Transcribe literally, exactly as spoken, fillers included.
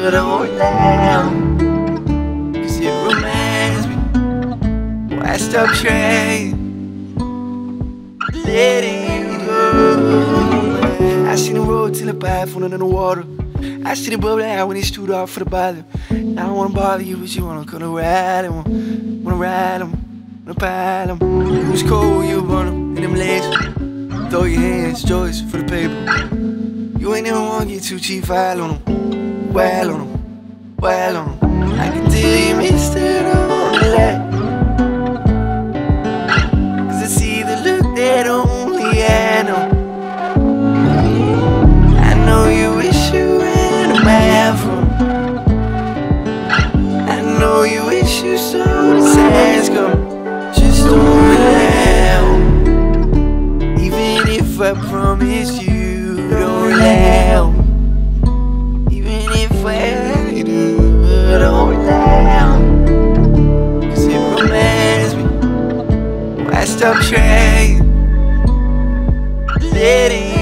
don't laugh, cause it reminds me why I stopped trying, letting you go. I seen the road till the pipe falling in the water. I see the bubble out when he stood off for the bottom. I don't wanna bother you, but you wanna come to ride him, wanna ride him, wanna pile him. It was cold, you burn him in them legs. Throw your hands, Joyce, for the paper. You ain't never wanna get too cheap, file on him, wild on him, wild on him. I can tell you missed it on the light, cause I see the look that only I know. I know you wish you had a bathroom. I know you wish you saw the sands come. Just don't allow, even if I promise you, don't allow. Even if I do, don't allow, cause it reminds me why I stopped trying, letting